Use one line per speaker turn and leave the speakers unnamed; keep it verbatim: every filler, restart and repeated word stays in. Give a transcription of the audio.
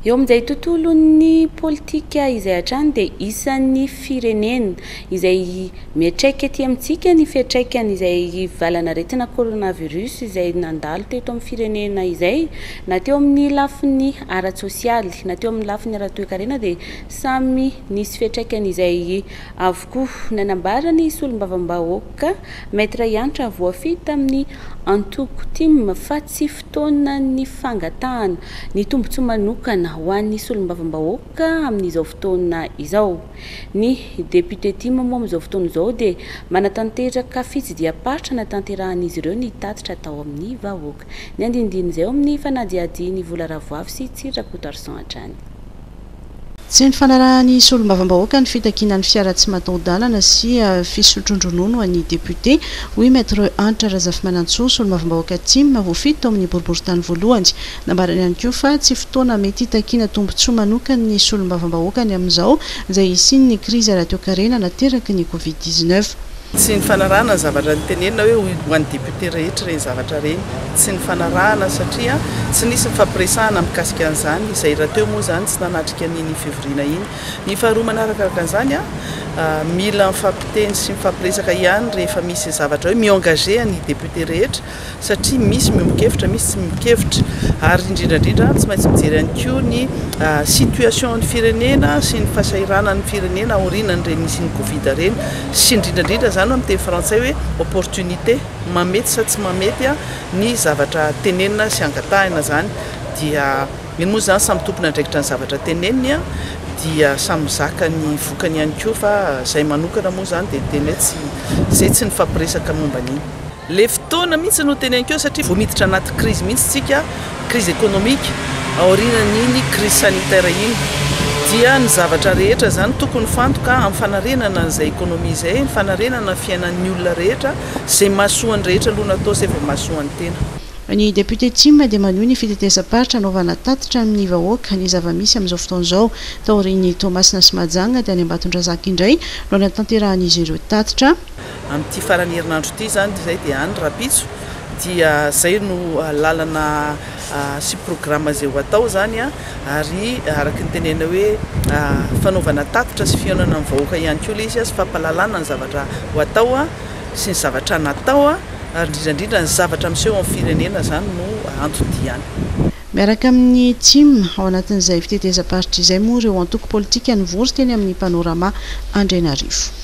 eo amin'izay tontolon'ny politika izay hatrany dia isan'ny firenena izay miatraika aty amintsika ny fiatraikany izay valanaretina coronavirus izay nandalo teto amin'ny firenena izay na teo amin'ny lafin'ny ara-tsosialy na teo amin'ny lafin'ny ara-toe-karena dia samy nisy fiatraikany izay avokoa nanambarany solombavam-bahoaka maître Iantra voafita amin'ny antoko tim fa tsy fotoana ny fangatahana ny tombontsoa manokana ho an'ny solombavam-bahoaka amin'izao fotoana izao. Ny député tim moa amin'izao fotoana izao dia manatanteraka fitsidiam-paritra natanterahanizy ireo ny tatitra tao amin'ny vahoaka. Ny andindiny izay amin'ny fanadiadiany Vola Ravoavy sy Tsirakoto Arsan hatrany.
Tsy ny fanarahan'ny solombavam-bahoaka ny fitakinan'ny fiara tsy mataho-dalana sy fisotrondronono an'ny député hoy maître Antra Razafimanantsoa solombavam-bahoaka tim voafito amin'ny boriboritany voalohany. Nambarany ihany koa fa tsy fotoana mety hitakina tombontsoa manokana ny solombavam-bahoaka ny amin'izao izay isin'ny krizy ara-toe-karena nateraky ny covid dix-neuf.
Tsy ny fanarahana zavatra nitenenina hoe ho an'ny député rehetra reny zavatra reny, tsy ny fanarahana satria tsy nisy mifampiresahana mikasika an'izany izay raha teo moa zany tsy nanatrika an'iny février iny. Ny faharoa manarakaraka an'izany a mila mifampiteny sy mifampiresaka ihany rehefa misy zavatra hoe mi-engagé ny député rehetra satria misy mihomokevitra misy tsy mihomokevitra ary indrindrandrindra tsy maintsy mijery ihany koa ny situation ny firenena sy ny fahasahiranan'ny firenena aorianany reny misy ny covid reny sy indrindrandrindra zany amin'ny teny frantsay hoe opportunité mamety sa tsy mamety ny zavatra tenenina sy angatahina zany dia iny moa zany samy tompona andraikitra ny zavatra teneniny dia samy zaka ny vokany ihany koa fa zay manokana moa zany dia teny hoe tsy zay tsy ny fampiresaka momba an'iny. Le fotoana mihitsy no teny ihany koa satria vao miditra anaty crise mihitsy tsika, crise économique aorianan'iny crise sanitaire iny dia ny zavatra rehetra zany tokony fantoka amin'ny fanarenana izay ekonomia izay, ny fanarenana fiainan'ny olona rehetra, izay mahasoany rehetra aloha natao izay vao mahasoany tena.
Ny député tim dia maneho ny fitetezam-paritra anaovana tatitra amin'ny vahoaka ny zava-misy amin'izao fotoana izao. Taorian'ny Tomasina sy Majanga dia any Ambatondrazaka indray no natanterahan'izy ireo tatitra.
Amin'ity farany herinandro ity zany izay dia any Rapitso dia zay no lalana sy programma izay ho atao zany ary araka ny tenena hoe fanaovana tatitra sy fihaonana amin'ny vahoaka ihany koa ilay izy sy fampalalana ny zavatra ho atao sy ny zavatra natao ary indrindrandrindra ny zavatra miseho amin'ny firenena zany no antodiany.
Miaraka amin'ny tim ao anatin'izay fitetezam-paritra izay moa ireo antoko politika nivory teny amin'ny panorama Andrenarivo.